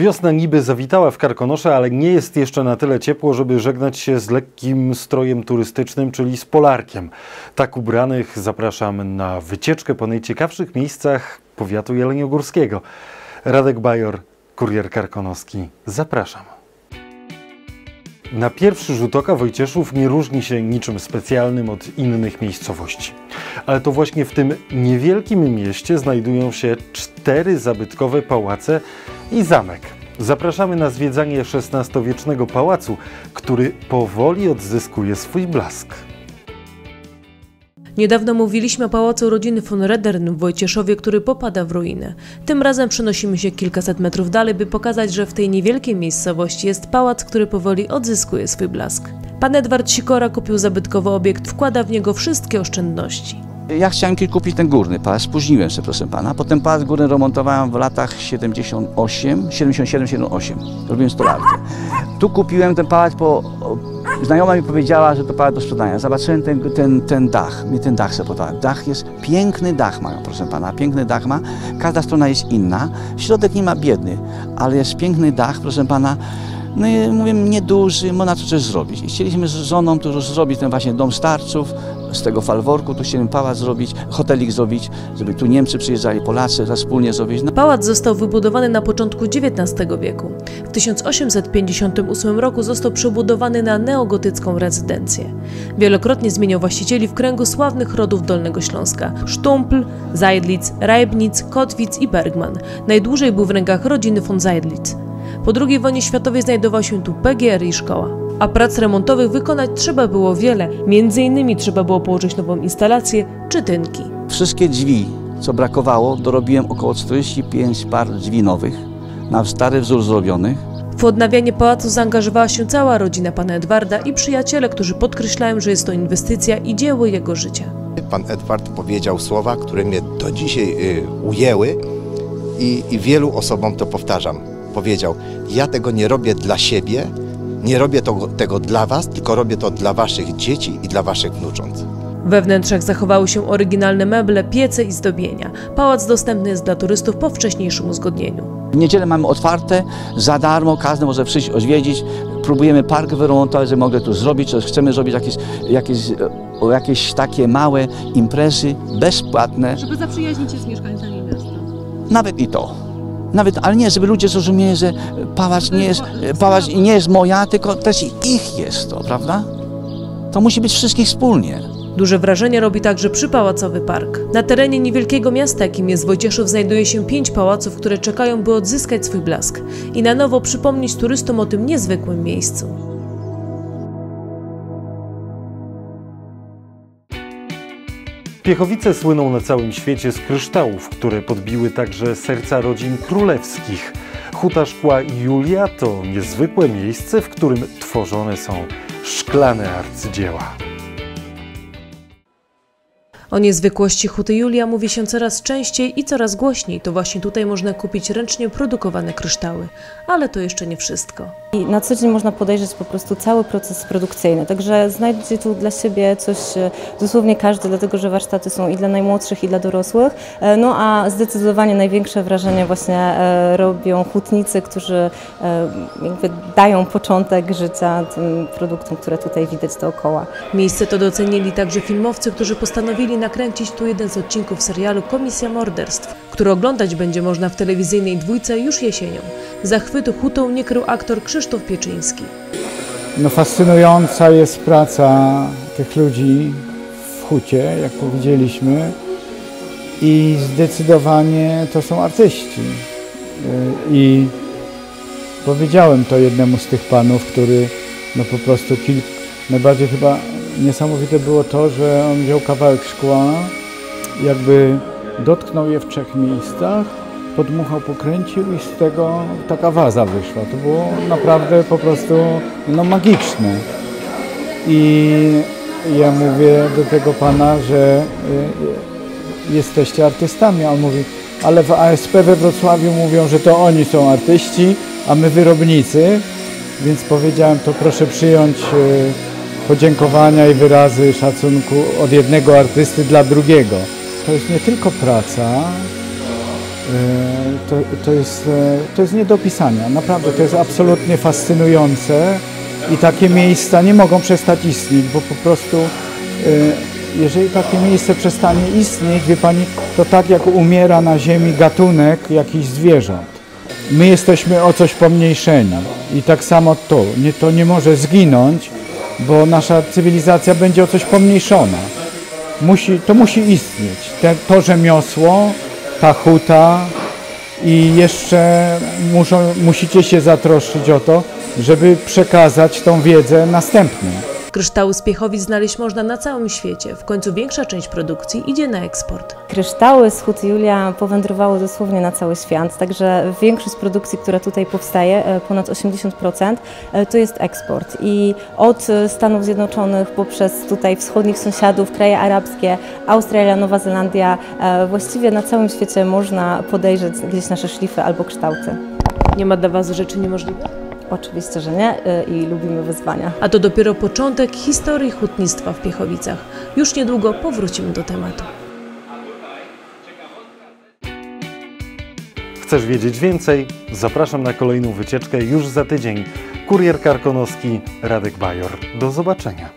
Wiosna niby zawitała w Karkonosze, ale nie jest jeszcze na tyle ciepło, żeby żegnać się z lekkim strojem turystycznym, czyli z polarkiem. Tak ubranych zapraszam na wycieczkę po najciekawszych miejscach powiatu jeleniogórskiego. Radek Bajor, Kurier Karkonoski. Zapraszam. Na pierwszy rzut oka Wojcieszów nie różni się niczym specjalnym od innych miejscowości. Ale to właśnie w tym niewielkim mieście znajdują się 4 zabytkowe pałace i zamek. Zapraszamy na zwiedzanie XVI-wiecznego pałacu, który powoli odzyskuje swój blask. Niedawno mówiliśmy o pałacu rodziny von Redern w Wojcieszowie, który popada w ruinę. Tym razem przenosimy się kilkaset metrów dalej, by pokazać, że w tej niewielkiej miejscowości jest pałac, który powoli odzyskuje swój blask. Pan Edward Sikora kupił zabytkowy obiekt, wkłada w niego wszystkie oszczędności. Ja chciałem kupić ten górny pałac, spóźniłem się, proszę pana. Potem pałac górny remontowałem w latach 77-78. Robiłem stolarkę. Tu kupiłem ten pałac, bo znajoma mi powiedziała, że to pałac do sprzedania. Zobaczyłem ten dach, mi ten dach się podoba. Dach jest, piękny dach mają, proszę pana, piękny dach ma. Każda strona jest inna. Środek nie ma biedny, ale jest piękny dach, proszę pana. No i mówię, nieduży, można tu coś zrobić. I chcieliśmy z żoną tu zrobić ten właśnie dom starców, z tego falworku, tu chcieliśmy pałac zrobić, hotelik zrobić, żeby tu Niemcy przyjeżdżali, Polacy wspólnie zrobić. Pałac został wybudowany na początku XIX wieku. W 1858 roku został przebudowany na neogotycką rezydencję. Wielokrotnie zmieniał właścicieli w kręgu sławnych rodów Dolnego Śląska: Sztumpl, Seydlitz, Reibnitz, Kotwitz i Bergman. Najdłużej był w rękach rodziny von Seydlitz. Po II wojnie światowej znajdował się tu PGR i szkoła. A prac remontowych wykonać trzeba było wiele. Między innymi trzeba było położyć nową instalację czy tynki. Wszystkie drzwi, co brakowało, dorobiłem około 45 par drzwi nowych, na stary wzór zrobionych. W odnawianie pałacu zaangażowała się cała rodzina pana Edwarda i przyjaciele, którzy podkreślają, że jest to inwestycja i dzieło jego życia. Pan Edward powiedział słowa, które mnie do dzisiaj ujęły i wielu osobom to powtarzam. Powiedział: ja tego nie robię dla siebie, nie robię tego dla was, tylko robię to dla waszych dzieci i dla waszych wnucząt. We wnętrzach zachowały się oryginalne meble, piece i zdobienia. Pałac dostępny jest dla turystów po wcześniejszym uzgodnieniu. W niedzielę mamy otwarte, za darmo, każdy może przyjść odwiedzić. Próbujemy park wyremontować, że mogę tu zrobić, chcemy zrobić jakieś takie małe imprezy, bezpłatne. Żeby zaprzyjaźnić się z mieszkańcami miasta. Nawet i to. Ale nie, żeby ludzie zrozumieli, że pałac nie jest moja, tylko też ich jest to, prawda? To musi być wszystkich wspólnie. Duże wrażenie robi także przypałacowy park. Na terenie niewielkiego miasta, jakim jest Wojcieszów, znajduje się 5 pałaców, które czekają, by odzyskać swój blask i na nowo przypomnieć turystom o tym niezwykłym miejscu. Piechowice słyną na całym świecie z kryształów, które podbiły także serca rodzin królewskich. Huta Szkła Julia to niezwykłe miejsce, w którym tworzone są szklane arcydzieła. O niezwykłości Huty Julia mówi się coraz częściej i coraz głośniej. To właśnie tutaj można kupić ręcznie produkowane kryształy. Ale to jeszcze nie wszystko. I na co dzień można podejrzeć po prostu cały proces produkcyjny. Także znajdzie tu dla siebie coś dosłownie każdy, dlatego że warsztaty są i dla najmłodszych, i dla dorosłych. No a zdecydowanie największe wrażenie właśnie robią hutnicy, którzy jakby dają początek życia tym produktom, które tutaj widać dookoła. Miejsce to docenili także filmowcy, którzy postanowili nakręcić tu jeden z odcinków serialu Komisja Morderstw, który oglądać będzie można w telewizyjnej Dwójce już jesienią. Zachwytu hutą nie krył aktor Krzysztof Pieczyński. No, fascynująca jest praca tych ludzi w hucie, jak powiedzieliśmy, i zdecydowanie to są artyści. I powiedziałem to jednemu z tych panów, który no po prostu najbardziej chyba niesamowite było to, że on wziął kawałek szkła, jakby dotknął je w 3 miejscach, podmuchał, pokręcił i z tego taka waza wyszła. To było naprawdę po prostu no, magiczne. I ja mówię do tego pana, że jesteście artystami. A on mówi, ale w ASP we Wrocławiu mówią, że to oni są artyści, a my wyrobnicy. Więc powiedziałem, to proszę przyjąć podziękowania i wyrazy szacunku od jednego artysty dla drugiego. To jest nie tylko praca, to jest nie do opisania. Naprawdę to jest absolutnie fascynujące i takie miejsca nie mogą przestać istnieć, bo po prostu jeżeli takie miejsce przestanie istnieć, wie Pani, to tak jak umiera na ziemi gatunek jakichś zwierząt. My jesteśmy o coś pomniejszeni i tak samo to nie może zginąć, bo nasza cywilizacja będzie o coś pomniejszona. To musi istnieć. To rzemiosło, ta huta i jeszcze musicie się zatroszczyć o to, żeby przekazać tą wiedzę następnym. Kryształy z Piechowic znaleźć można na całym świecie. W końcu większa część produkcji idzie na eksport. Kryształy z Huty Julia powędrowały dosłownie na cały świat, także większość produkcji, która tutaj powstaje, ponad 80%, to jest eksport. I od Stanów Zjednoczonych poprzez tutaj wschodnich sąsiadów, kraje arabskie, Australia, Nowa Zelandia, właściwie na całym świecie można podejrzeć gdzieś nasze szlify albo kształty. Nie ma dla Was rzeczy niemożliwych? Oczywiście, że nie i lubimy wyzwania. A to dopiero początek historii hutnictwa w Piechowicach. Już niedługo powrócimy do tematu. Chcesz wiedzieć więcej? Zapraszam na kolejną wycieczkę już za tydzień. Kurier Karkonoski, Radek Bajor. Do zobaczenia.